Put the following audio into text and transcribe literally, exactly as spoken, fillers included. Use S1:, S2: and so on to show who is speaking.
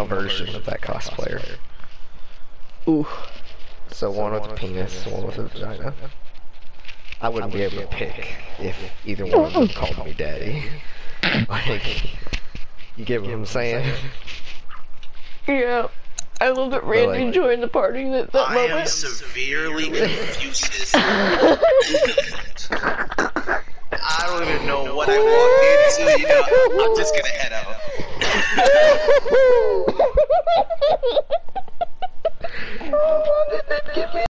S1: a version of that cosplayer.
S2: Ooh.
S1: So one with a penis, one with a vagina. I wouldn't be able to pick if either one of them called me daddy. Like, you get what I'm saying?
S2: Yeah. I love that Randy
S1: like,
S2: joined the party at that
S3: I
S2: moment.
S3: am severely confused. I don't even know what I walked into, you know, I'm just gonna head out.
S2: Oh, did that get me?